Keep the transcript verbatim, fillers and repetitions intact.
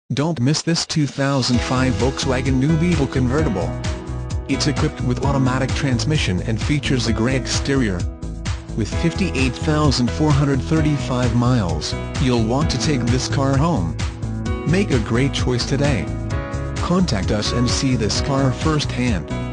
Don't miss this two thousand five Volkswagen new Beetle convertible. It's equipped with automatic transmission and features a grey exterior. With fifty-eight thousand four hundred thirty-five miles, you'll want to take this car home. Make a great choice today. Contact us and see this car firsthand.